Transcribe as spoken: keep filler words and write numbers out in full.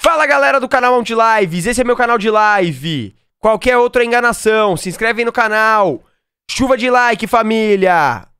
Fala galera do canal Mount Lives, esse é meu canal de live. Qualquer outra enganação, se inscreve aí no canal. Chuva de like, família!